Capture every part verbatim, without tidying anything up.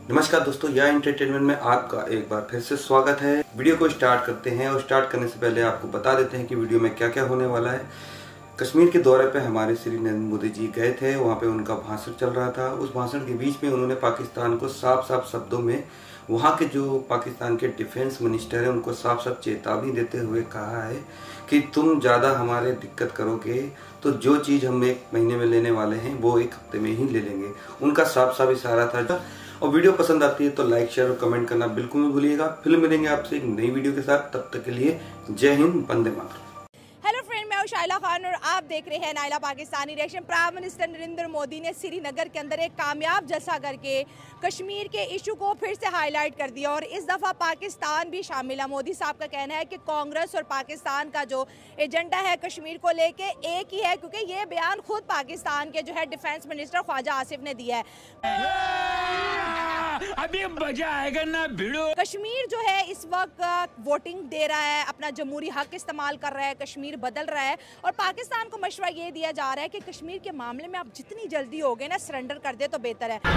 नमस्कार दोस्तों, यह एंटरटेनमेंट में आपका एक बार फिर से स्वागत है। वीडियो को स्टार्ट करते हैं और स्टार्ट करने से पहले आपको बता देते हैं कि वीडियो में क्या क्या होने वाला है। कश्मीर के दौरे पे हमारे श्री नरेंद्र मोदी जी गए थे, वहाँ पे उनका भाषण चल रहा था। उस भाषण के बीच में उन्होंने पाकिस्तान को साफ साफ शब्दों में, वहाँ के जो पाकिस्तान के डिफेंस मिनिस्टर हैं उनको साफ साफ चेतावनी देते हुए कहा है कि तुम ज़्यादा हमारे दिक्कत करोगे तो जो चीज़ हम एक महीने में लेने वाले हैं वो एक हफ्ते में ही ले लेंगे। उनका साफ साफ इशारा था। और वीडियो पसंद आती है तो लाइक शेयर और कमेंट करना बिल्कुल नहीं भूलिएगा। फिल्म मिलेंगे आपसे एक नई वीडियो के साथ, तब तक के लिए जय हिंद, वंदे मातरम। हेलो फ्रेंड, मैं हूं शाइला खान और आप देख रहे हैं Naila Pakistani reaction. Prime minister Narendra Modi ने श्रीनगर के अंदर एक कामयाब जलसा करके कश्मीर के इशू को फिर से हाईलाइट कर दिया और इस दफ़ा पाकिस्तान भी शामिल है। मोदी साहब का कहना है कि कांग्रेस और पाकिस्तान का जो एजेंडा है कश्मीर को लेके एक ही है, क्योंकि ये बयान खुद पाकिस्तान के जो है डिफेंस मिनिस्टर ख्वाजा आसिफ ने दिया है। अभी मजा आएगा ना भिड़ो। कश्मीर जो है इस वक्त वोटिंग दे रहा है, अपना जमहूरी हक इस्तेमाल कर रहा है, कश्मीर बदल रहा है और पाकिस्तान को मशवरा ये दिया जा रहा है कि कश्मीर के मामले में आप जितनी जल्दी हो गए ना सरेंडर कर दे तो बेहतर है।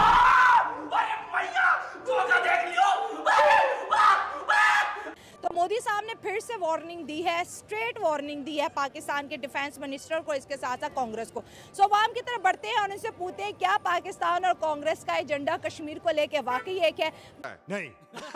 तो मोदी साहब ने फिर से वार्निंग दी है, स्ट्रेट वार्निंग दी है पाकिस्तान के डिफेंस मिनिस्टर को, इसके साथ साथ कांग्रेस को। सो अवाम की तरफ बढ़ते हैं और उनसे पूछते हैं क्या पाकिस्तान और कांग्रेस का एजेंडा कश्मीर को लेके वाकई एक है? नहीं।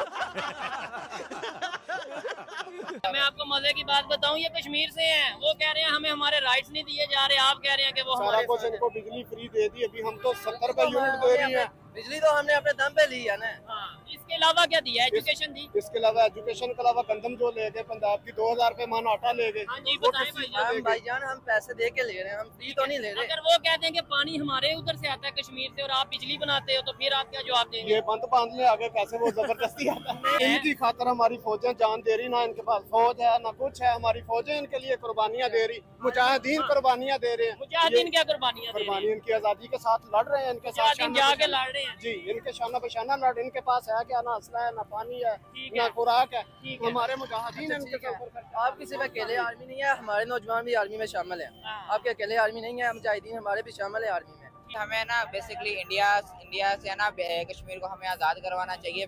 मैं आपको मजे की बात बताऊं, ये कश्मीर से हैं। वो कह रहे हैं हमें हमारे राइट्स नहीं दिए जा रहे, आप कह रहे हैं कि वो सारा कुछ इनको बिजली फ्री दे दी। अभी हम तो सत्तर रुपए यूनिट दे रही है। बिजली तो हमने अपने दम पे ली है ना। हाँ, इसके अलावा क्या दिया? एजुकेशन दी। इसके अलावा एजुकेशन के अलावा गंदम जो ले गए पंजाब की दो हजार रुपए मान आटा ले गए। हाँ जी, बताएं भाईजान। भाईजान हम पैसे दे के ले रहे हैं, हम फ्री तो नहीं ले रहे। अगर वो कहते हैं कि पानी हमारे उधर से आता है कश्मीर से और आप बिजली बनाते हो तो फिर आप क्या जवाब देंगे? ये बंद बांधने आगे पैसे वो जबरदस्ती आता है। इनकी खातर हमारी फौजें जान दे रही, ना इनके पास फौज है ना कुछ है। हमारी फौजें इनके लिए कुर्बानियाँ दे रही, मुजाहिदीन कुर्बानियाँ दे रहे हैं। मुजाहिदीन क्या कुर्बानियाँ दे रहे हैं? कुर्बानी इनकी आजादी के साथ लड़ रहे हैं, इनके साथ जाके लड़ रहे हैं जी। इनके शाना बशाना लड़, इनके पास है क्या? ना असला है, ना पानी है, ना खुराक है। हमारे मुजाहिदीन आप किसी में अकेले आर्मी नहीं है, हमारे नौजवान भी आर्मी में शामिल है। आपके अकेले आर्मी नहीं है, मुजाहिदीन हमारे भी शामिल है आर्मी में। हमें ना बेसिकली इंडिया इंडिया से ना कश्मीर को हमें आज़ाद करवाना चाहिए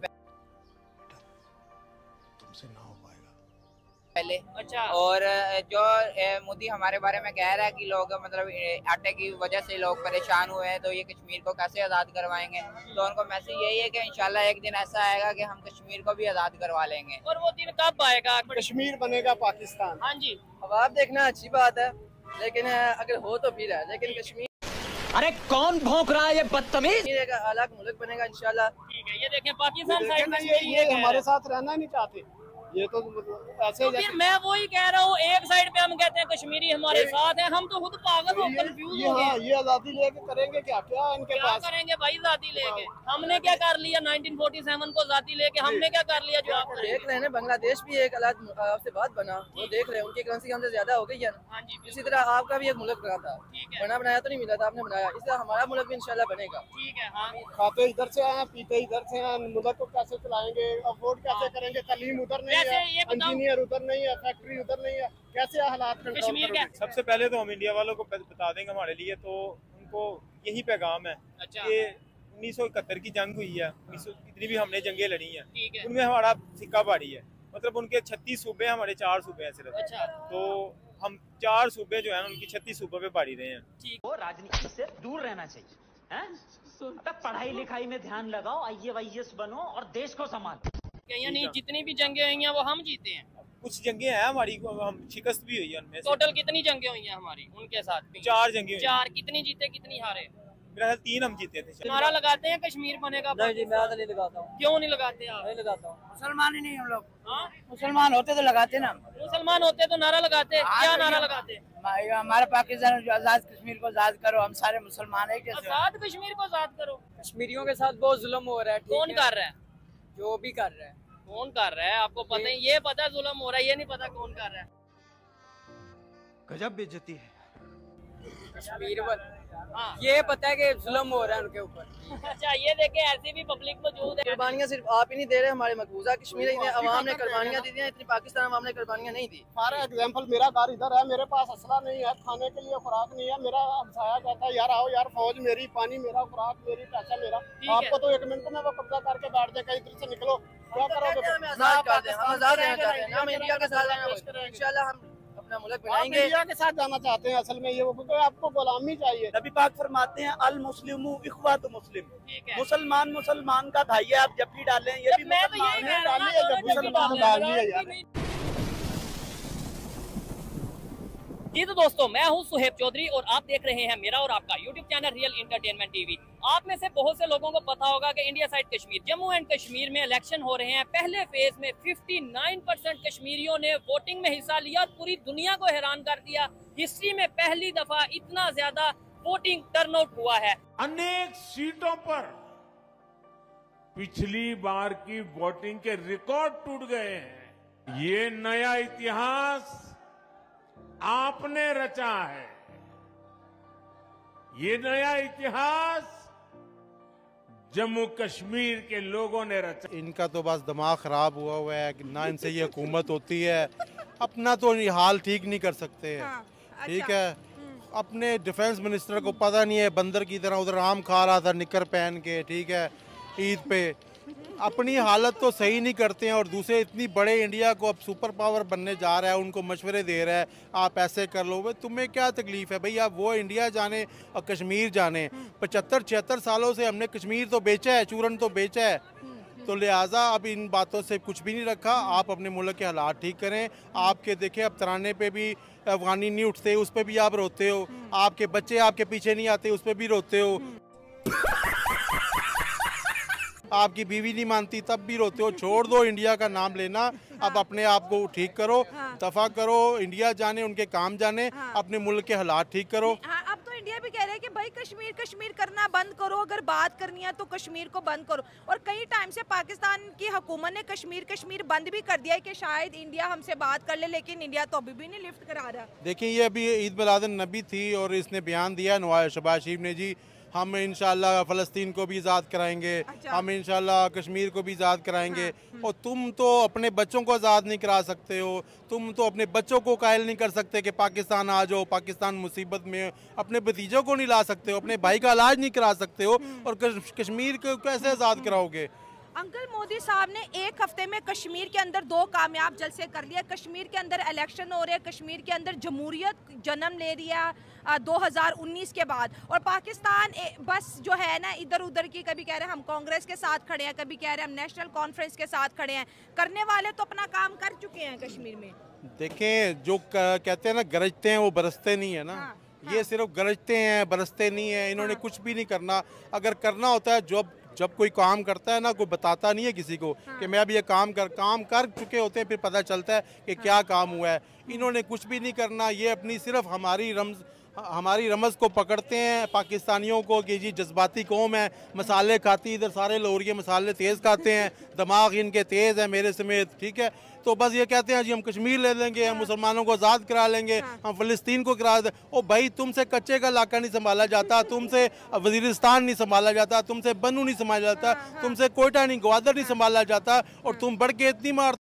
तुमसे ना हो पाएगा पहले। अच्छा। और जो मोदी हमारे बारे में कह रहा है कि लोग मतलब आटे की वजह से लोग परेशान हुए हैं तो ये कश्मीर को कैसे आज़ाद करवाएंगे, तो उनको मैसेज यही है कि इंशाल्लाह एक दिन ऐसा आएगा कि हम कश्मीर को भी आज़ाद करवा लेंगे। और वो दिन कब आएगा? कश्मीर बनेगा पाकिस्तान। हाँ जी। अब आप देखना अच्छी बात है, लेकिन अगर हो तो फिर है, लेकिन कश्मीर अरे कौन भौंक रहा है ये बदतमीज? एक अलग मुल्क बनेगा इंशाल्लाह। ठीक है, ये देखें पाकिस्तान साइड में ये, ये हमारे साथ रहना नहीं चाहते। ये तो ऐसे तो फिर मैं वही कह रहा हूँ, एक साइड पे हम कहते हैं कश्मीरी हमारे साथ हैं, हम तो खुद पागल हो कंफ्यूज हो गए। ये आजादी लेके करेंगे क्या? क्या इनके क्या पास करेंगे भाई आजादी लेके? हमने क्या कर लिया नाइनटीन फोर्टी सेवन को आजादी लेके? हमने क्या कर लिया जो आप देख रहे हैं बांग्लादेश भी एक अलग से बात बना, वो देख रहे हैं उनकी करेंसी हमसे ज्यादा हो गई है। हाँ जी, इसी तरह आपका भी एक मुल्क बना था, ठीक है। बना बनाया तो नहीं मिला था, आपने बनाया, इसलिए हमारा मुल्क भी इंशाल्लाह बनेगा। ठीक है। हाँ, खाते इधर से आए, पीते इधर से आए, मुल्क को कैसे चलाएंगे, अफोर्ड कैसे करेंगे? तालीम उधर नहीं वैसे ये है, बताओ इंजीनियर उधर नहीं है, फैक्ट्री उधर नहीं है, कैसे हालात कंट्रोल कश्मीर करोगे? का सबसे पहले तो हम इंडिया वालों को बता देंगे हमारे लिए तो उनको यही पैगाम है अच्छा। कि उन्नीस सौ इकहत्तर की जंग हुई है, उन्नीस सौ कितनी भी हमने जंगें लड़ी हैं, ठीक है। उनमें हमारा सिक्का भारी है। मतलब उनके छत्तीस सूबे, हमारे चार सूबे हैं सिर्फ। अच्छा। तो हम चार सूबे जो है उनकी छत्तीस सूबों पे भारी रहे हैं। ठीक। वो राजनीति से दूर रहना चाहिए हैं? अबे पढ़ाई लिखाई में ध्यान लगाओ, आई ए वाई एस बनो और देश को संभालो। यानी जितनी भी जंगें हुई हैं वो हम जीते हैं? कुछ जंगें हैं हमारी, हम शिकस्त भी हुई है उनमें। टोटल कितनी जंगें हुई हैं हमारी उनके साथ? चार जंगें हुई। चार। कितनी जीते कितनी हारे? मेरा ख्याल तीन हम जीते थे। नारा लगाते हैं कश्मीर बनेगा? नहीं जी, मैं तो नहीं लगाता हूँ। क्यों नहीं लगाते आप? नहीं लगाता हूँ, मुसलमान ही नहीं हम लोग। हाँ? मुसलमान होते तो लगाते ना। मुसलमान होते तो नारा लगाते। क्या नारा लगाते? हमारे पाकिस्तान जो आजाद कश्मीर को आजाद करो, हम सारे मुसलमान है। आजाद कश्मीर को आजाद करो। कश्मीरियों के साथ बहुत जुल्म हो रहा है। कौन कर रहा है? जो भी कर रहा है। कौन कर रहा है आपको पता है? ये पता है जुल्म हो रहा है, ये नहीं पता कौन कर रहा है। गजब बेइज्जती है। कश्मीर हाँ। ये पता है कि जुल्म हो रहा है उनके ऊपर। अच्छा, ये देखे ऐसी भी पब्लिक मौजूद है। कुर्बानियाँ सिर्फ आप ही नहीं दे रहे, हमारे मकबूजा कश्मीर अवाम ने कुर्बानियाँ दी थी, इतनी पाकिस्तान अवाम ने कुर्बानियाँ नहीं दी। फॉर एग्जाम्पल मेरा घर इधर है, मेरे पास असला नहीं है, खाने के लिए खुराक नहीं है, मेरा हमसाया कहता है यार आओ यार, फौज मेरी, पानी मेरा, खुराक मेरी, पैसा मेरा। आपको तो एक मिनट में वो कब्जा करके बैठ जाए, कहीं इधर से निकलो, क्या करोगे? हम आजाद कर दें, हम आजाद रहना चाहते हैं, हम इंडिया के साथ रहना, इंशाल्लाह हम अपना मुल्क बनाएंगे। इंडिया के साथ जाना चाहते हैं असल में, ये वो आपको गुलामी चाहिए। नबी पाक फरमाते हैं अल मुस्लिमु इख्वातु मुस्लिम, मुसलमान मुसलमान का भाई है, आप जब भी डालें ये भी मैं तो यही कह रहा हूं, जब मुसलमान डालिए यार। जी तो दोस्तों, मैं हूं सुहेब चौधरी और आप देख रहे हैं मेरा और आपका YouTube channel real entertainment TV. आप में से बहुत से लोगों को पता होगा कि India side Kashmir, Jammu and Kashmir में इलेक्शन हो रहे हैं। पहले फेज में उनसठ परसेंट कश्मीरियों ने वोटिंग में हिस्सा लिया और पूरी दुनिया को हैरान कर दिया। हिस्ट्री में पहली दफा इतना ज्यादा वोटिंग टर्नआउट हुआ है। अनेक सीटों पर पिछली बार की वोटिंग के रिकॉर्ड टूट गए हैं। ये नया इतिहास आपने रचा है, ये नया इतिहास जम्मू कश्मीर के लोगों ने रचा। इनका तो बस दिमाग खराब हुआ हुआ है कि ना इनसे ये हुकूमत होती है, अपना तो हाल ठीक नहीं कर सकते हैं। हाँ, ठीक अच्छा। है, अपने डिफेंस मिनिस्टर को पता नहीं है, बंदर की तरह उधर आम खा रहा था निकर पहन के, ठीक है, ईद पे। अपनी हालत तो सही नहीं करते हैं और दूसरे इतनी बड़े इंडिया को अब सुपर पावर बनने जा रहा है, उनको मशवरे दे रहा है आप ऐसे कर लो। भाई तुम्हें क्या तकलीफ है भाई, आप वो इंडिया जाने और कश्मीर जाने। पचहत्तर छिहत्तर सालों से हमने कश्मीर तो बेचा है, चूरन तो बेचा है, तो लिहाजा अब इन बातों से कुछ भी नहीं रखा। आप अपने मुल्क के हालात ठीक करें। आपके देखें अब तराने पे भी अफगानी नहीं उठते, उस पर भी आप रोते हो। आपके बच्चे आपके पीछे नहीं आते, उस पर भी रोते हो। आपकी बीवी नहीं मानती तब भी रोते हो। छोड़ दो इंडिया का नाम लेना, अब अपने आप को ठीक करो, दफा करो, इंडिया जाने, उनके काम जाने, अपने मुल्क के हालात ठीक करो। हाँ, अब तो इंडिया भी कह रहे हैं कि भाई कश्मीर कश्मीर करना बंद करो, अगर बात करनी है तो कश्मीर को बंद करो। और कई टाइम से पाकिस्तान की हुकूमत ने कश्मीर कश्मीर बंद भी कर दिया है कि शायद इंडिया हमसे बात कर ले, लेकिन इंडिया तो अभी भी नहीं लिफ्ट करा रहा। देखिए, ये अभी ईद मिलादुन नबी थी और इसने बयान दिया नवाज शहबाज शरीफ ने जी, हम इंशाल्लाह फ़लस्तीन को भी आज़ाद कराएंगे। अच्छा। हम इंशाल्लाह कश्मीर को भी आज़ाद कराएंगे। हाँ। और तुम तो अपने बच्चों को आज़ाद नहीं करा सकते हो, तुम तो अपने बच्चों को कायल नहीं कर सकते कि पाकिस्तान आ जाओ, पाकिस्तान मुसीबत में। अपने भतीजों को नहीं ला सकते हो, अपने भाई का इलाज नहीं करा सकते हो, और कश्मीर को कैसे आज़ाद कराओगे? अंकल मोदी साहब ने एक हफ्ते में कश्मीर के अंदर दो कामयाब जलसे कर लिया। कश्मीर के अंदर इलेक्शन हो रहे हैं, कश्मीर के अंदर जमहूरियत जन्म ले रही है दो हज़ार उन्नीस के बाद। और पाकिस्तान बस जो है ना इधर उधर की, कभी कह रहे हैं हम कांग्रेस के साथ खड़े हैं, कभी कह रहे हैं हम नेशनल कॉन्फ्रेंस के साथ खड़े हैं। करने वाले तो अपना काम कर चुके हैं कश्मीर में। देखें, जो कहते हैं ना गरजते हैं वो बरसते नहीं है ना। हाँ, हाँ। ये सिर्फ गरजते हैं, बरसते नहीं है। इन्होंने हाँ। कुछ भी नहीं करना। अगर करना होता है, जब जब कोई काम करता है ना, कोई बताता नहीं है किसी को। हाँ। कि मैं अब ये काम कर काम कर चुके होते हैं, फिर पता चलता है कि हाँ। क्या काम हुआ है। इन्होंने कुछ भी नहीं करना। ये अपनी सिर्फ हमारी रमज हमारी रमज़ को पकड़ते हैं पाकिस्तानियों को कि जी जज्बाती कौम है, मसाले खाती, इधर सारे लोग ये मसाले तेज़ खाते हैं, दिमाग इनके तेज़ है मेरे समेत, ठीक है। तो बस ये कहते हैं जी हम कश्मीर ले लेंगे, हम मुसलमानों को आज़ाद करा लेंगे, हम फ़लस्तीन को करा दे। ओ भाई, तुमसे कच्चे का इलाका नहीं संभाला जाता, तुमसे वज़ीरिस्तान नहीं संभाला जाता, तुमसे बनू नहीं संभाला जाता, तुमसे कोयटा नहीं, ग्वादर नहीं संभाला जाता, और तुम बढ़ के इतनी मार